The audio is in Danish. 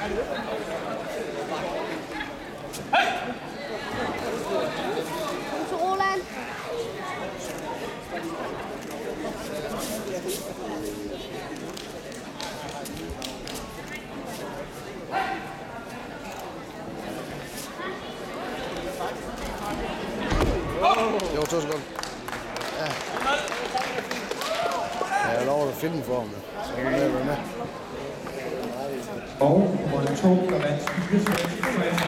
Kom til Roland. Det var 2 sekunder. Ja. Jeg lover at finde den for ham. Så kan jeg være med. Og nummer 2, der vandt 4